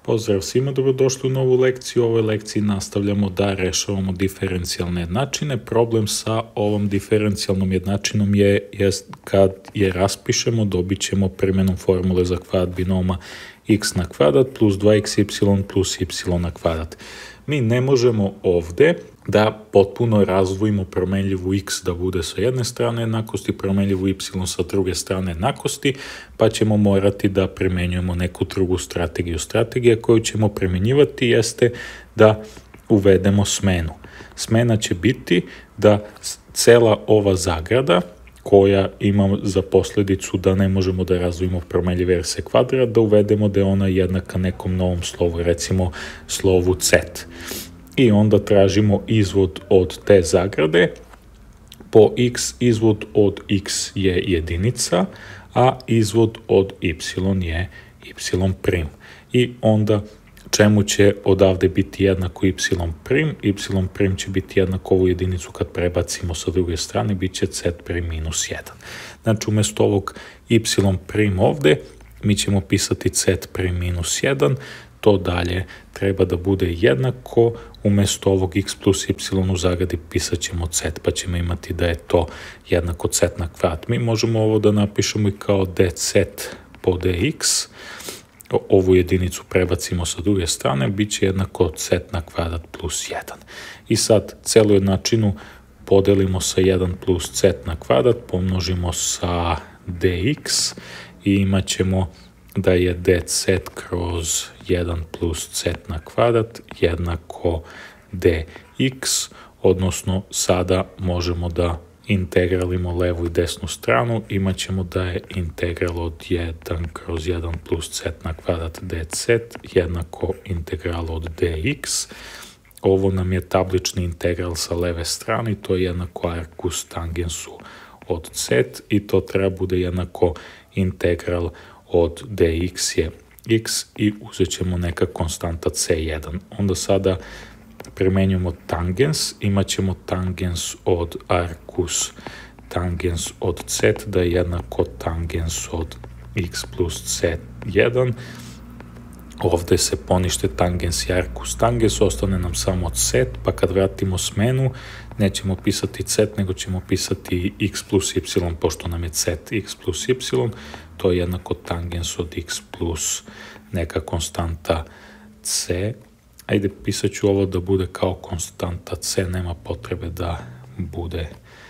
Pozdrav svima, dobrodošli u novu lekciju. U ovoj lekciji nastavljamo da rešavamo diferencijalne jednačine. Problem sa ovom diferencijalnom jednačinom je kad je raspišemo, dobit ćemo primjenom formule za kvadrat binoma x na kvadrat plus 2xy plus y na kvadrat. Mi ne možemo ovde da potpuno razdvojimo promenljivu x da bude sa jedne strane jednakosti, promenljivu y sa druge strane jednakosti, pa ćemo morati da primenjujemo neku drugu strategiju. Strategija koju ćemo primenjivati jeste da uvedemo smenu. Smena će biti da cela ova zagrada, koja ima za posledicu da ne možemo da razdvojimo promenljive jer se kvadrat, da uvedemo da je ona jednaka nekom novom slovu, recimo slovu c. I onda tražimo izvod od te zagrade. Po x, izvod od x je jedinica, a izvod od y je y'. I onda čemu će odavde biti jednako y'? Y' će biti jednako ovu jedinicu kad prebacimo sa druge strane, bit će c' minus 1. Znači, umjesto ovog y' ovde, mi ćemo pisati c' minus 1, to dalje treba da bude jednako, umjesto ovog x plus y u zagradi pisat ćemo c, pa ćemo imati da je to jednako c na kvadrat. Mi možemo ovo da napišemo i kao dc po dx, ovu jedinicu prebacimo sa druge strane, bit će jednako c na kvadrat plus 1. I sad celu jednačinu podelimo sa 1 plus c na kvadrat, pomnožimo sa dx i imat ćemo da je dc kroz 1 plus c na kvadrat jednako dx, odnosno sada možemo da integralimo levu i desnu stranu, imat ćemo da je integral od 1 kroz 1 plus c na kvadrat dc jednako integral od dx. Ovo nam je tablični integral sa leve strane, to je jednako arkus tangensu od c i to treba bude jednako integral od dx je x i uzet ćemo neka konstanta c1. Onda sada primenjujemo tangens, imat ćemo tangens od arkus tangens od c da je jednako tangens od x plus c1. Ovde se ponište tangens i arkus tangens, ostane nam samo c, pa kad vratimo smenu, nećemo pisati c, nego ćemo pisati x plus y, pošto nam je c x plus y, to je jednako tangens od x plus neka konstanta c. Ajde, pisat ću ovo da bude kao konstanta c, nema potrebe da bude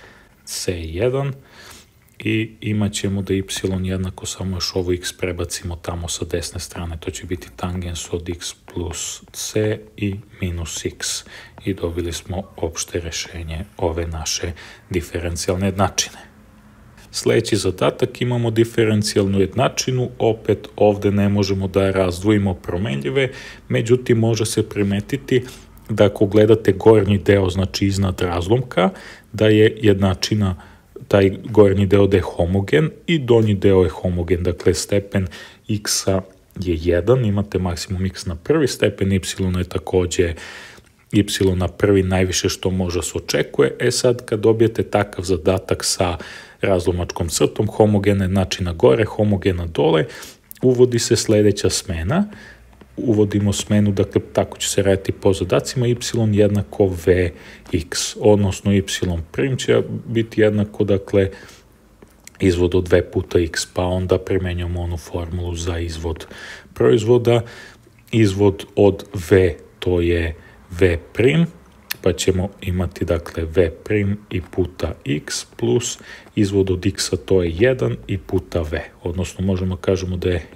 c1. I imat ćemo da y jednako, samo još ovo x prebacimo tamo sa desne strane, to će biti tangens od x plus c i minus x. I dobili smo opšte rešenje ove naše diferencijalne jednačine. Sljedeći zadatak, imamo diferencijalnu jednačinu, opet ovde ne možemo da razdvojimo promenljive, međutim može se primetiti da ako gledate gornji deo, znači iznad razlomka, da je jednačina, taj gornji deo da je homogen i donji deo je homogen, dakle stepen x-a je 1, imate maksimum x na prvi, stepen y je takođe y na prvi najviše što može se očekuje. Sad kad dobijete takav zadatak sa razlomačkom crtom, homogena jednačina gore, homogena dole, uvodi se sledeća smena. Uvodimo smenu, dakle tako će se raditi po zadacima, y jednako vx, odnosno y' će biti jednako, dakle, izvod od 2 puta x, pa onda primenjamo onu formulu za izvod proizvoda. Izvod od v, to je v', pa ćemo imati, dakle, v' i puta x plus izvod od x-a, to je 1 i puta v, odnosno možemo kažemo da je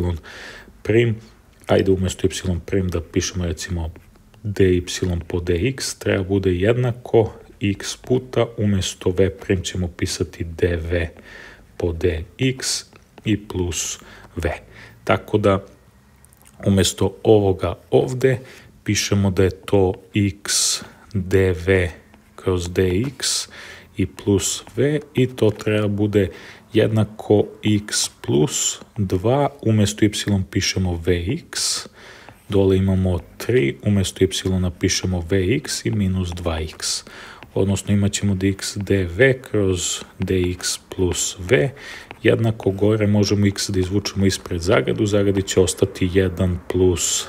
y', ajde umjesto y' da pišemo recimo dy po dx, treba bude jednako x puta, umjesto v' ćemo pisati dv po dx i plus v. Tako da umjesto ovoga ovde pišemo da je to x dv kroz dx i plus v i to treba bude jednako x plus 2, umjesto y pišemo vx, dole imamo 3, umjesto y pišemo vx i minus 2x. odnosno imat ćemo da x dv kroz dx plus v jednako gore možemo x da izvučemo ispred zagrade, u zagradi će ostati 1 plus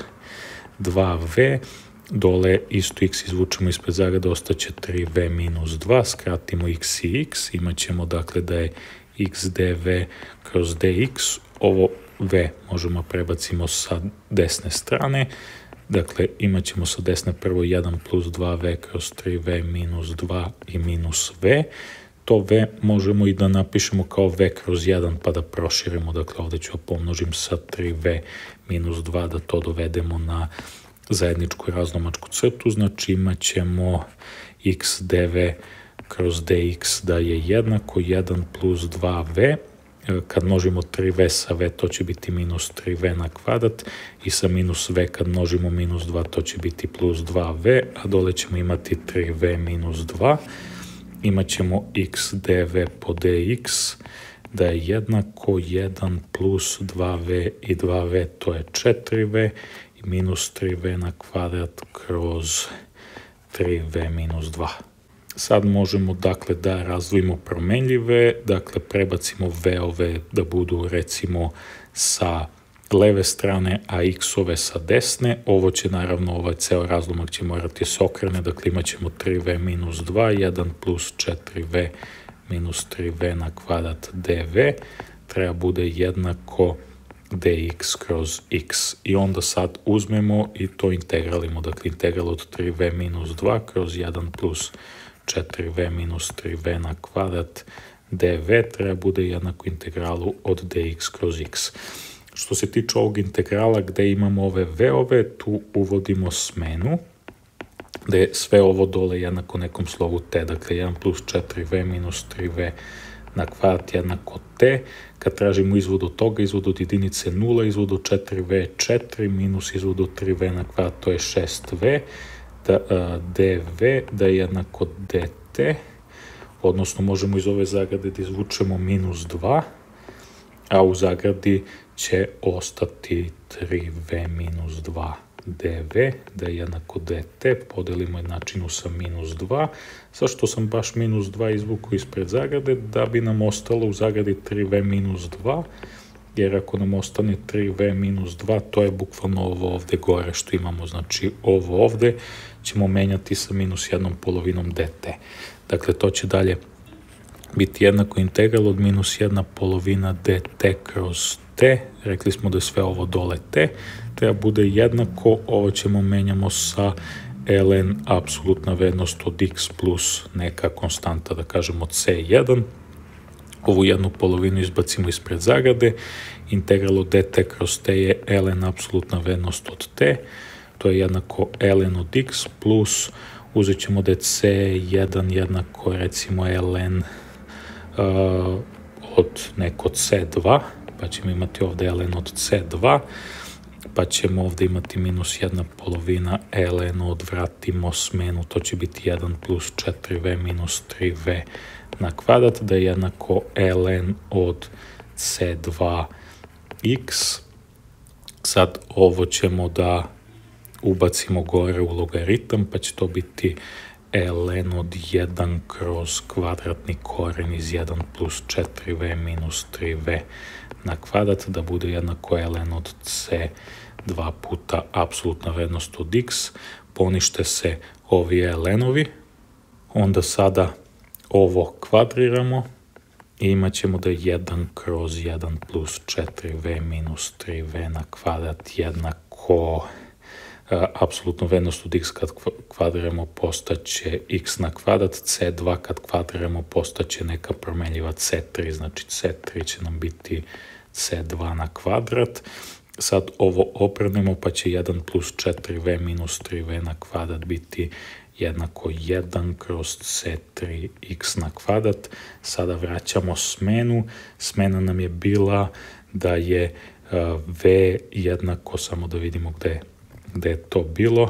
2v, dole isto x izvučemo ispred zagrade, ostaće 3v minus 2, skratimo x i x, imat ćemo dakle da je x dv kroz dx, ovo v možemo prebacimo sa desne strane, dakle imat ćemo sa desne prvo 1 plus 2v kroz 3v minus 2 i minus v, to v možemo i da napišemo kao v kroz 1 pa da proširimo, dakle ovdje ću pomnožim sa 3v minus 2 da to dovedemo na zajedničku razlomačku crtu, znači imat ćemo x dv kroz dx da je jednako 1 plus 2v, kad množimo 3v sa v to će biti minus 3v na kvadrat i sa minus v kad množimo minus 2 to će biti plus 2v, a dole ćemo imati 3v minus 2, imat ćemo x dv po dx da je jednako 1 plus 2v i 2v to je 4v i minus 3v na kvadrat kroz 3v minus 2. Sad možemo dakle da razdvojimo promenljive, dakle prebacimo v-ove da budu recimo sa leve strane, a x-ove sa desne. Ovo će naravno, ovaj ceo razlomak će morati se okrene, dakle imat ćemo 3v minus 2, 1 plus 4v minus 3v na kvadrat dv, treba bude jednako dx kroz x. I onda sad uzmemo i to integralimo, dakle integral od 3v minus 2 kroz 1 plus 4v minus 3v na kvadrat dv treba bude jednako integralu od dx kroz x. Što se tiče ovog integrala gde imamo ove v-ove, tu uvodimo smenu, gde je sve ovo dole jednako nekom slovu t, dakle 1 plus 4v minus 3v na kvadrat jednako t. Kad tražimo izvod od toga, izvod od jedinice 0, izvod od 4v je 4, minus izvod od 3v na kvadrat, to je 6v, dv da je jednako dt, odnosno možemo iz ove zagrade da izvučemo minus 2, a u zagradi će ostati 3v minus 2 dv, da je jednako dt, podelimo jednačinu sa minus 2, zašto sam baš minus 2 izvukao ispred zagrade, da bi nam ostalo u zagradi 3v minus 2, jer ako nam ostane 3v minus 2, to je bukvalno ovo ovde gore što imamo, znači ovo ovde ćemo menjati sa minus 1/2 dt. Dakle, to će dalje biti jednako integral od minus 1/2 dt kroz t, rekli smo da je sve ovo dole t, treba bude jednako, ovo ćemo menjamo sa ln apsolutna vrednost od x plus neka konstanta, da kažemo c1, ovu 1/2 izbacimo ispred zagrade, integral od dt kroz t je ln apsolutna vrednost od t, to je jednako ln od x plus, uzet ćemo da je c1 jednako recimo ln od neko c2, pa ćemo imati ovde ln od c2, pa ćemo ovde imati minus 1/2 ln odvratimo smenu, to će biti 1 plus 4v minus 3v na kvadrat, da je jednako ln od c2x. Sad ovo ćemo da ubacimo gore u logaritam, pa će to biti ln od 1 kroz kvadratni koren iz 1 plus 4v minus 3v na kvadrat, da bude jednako ln od c2 puta apsolutna vrednost od x, ponište se ovi ln-ovi, onda sada ovo kvadriramo i imat ćemo da je 1 kroz 1 plus 4v minus 3v na kvadrat jednako apsolutnu vrednost od x kad kvadriramo postaće x na kvadrat, c2 kad kvadriramo postaće neka promenljiva c3, znači c3 će nam biti c2 na kvadrat. Sad ovo obrnemo pa će 1 plus 4v minus 3v na kvadrat biti jednako 1 kroz c3x na kvadrat. Sada vraćamo smenu. Smena nam je bila da je v jednako, samo da vidimo gde je to bilo,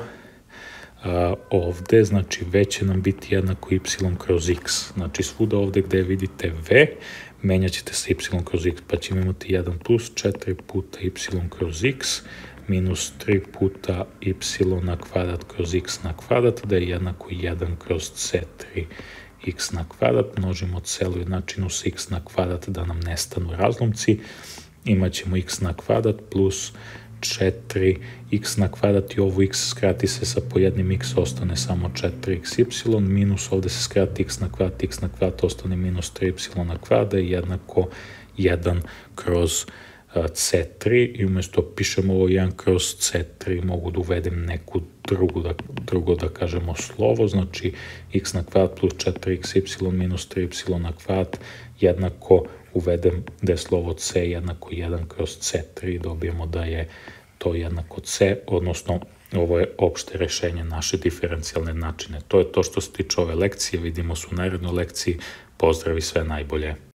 ovde, znači v će nam biti jednako y kroz x. Znači svuda ovde gde vidite v, menjat ćete se y kroz x, pa ćemo imati 1 plus 4 puta y kroz x, minus 3 puta y na kvadrat kroz x na kvadrat, da je jednako 1 kroz c3 x na kvadrat. Množimo celu jednačinu sa x na kvadrat da nam nestanu razlomci. Imaćemo x na kvadrat plus 4x na kvadrat i ovo x skrati se sa po jednim x, ostane samo 4xy, minus ovde se skrati x na kvadrat ostane minus 3y na kvadrat, da je jednako 1 kroz C3 i umjesto pišemo ovo 1 kroz C3 mogu da uvedem neku drugo da kažemo slovo, znači x na kvadrat plus 4xy minus 3y na kvadrat jednako uvedem da je slovo C jednako 1 kroz C3 i dobijemo da je to jednako C, odnosno ovo je opšte rešenje naše diferencijalne jednačine. To je to što se tiče ove lekcije, vidimo se u narednoj lekciji, pozdrav i sve najbolje.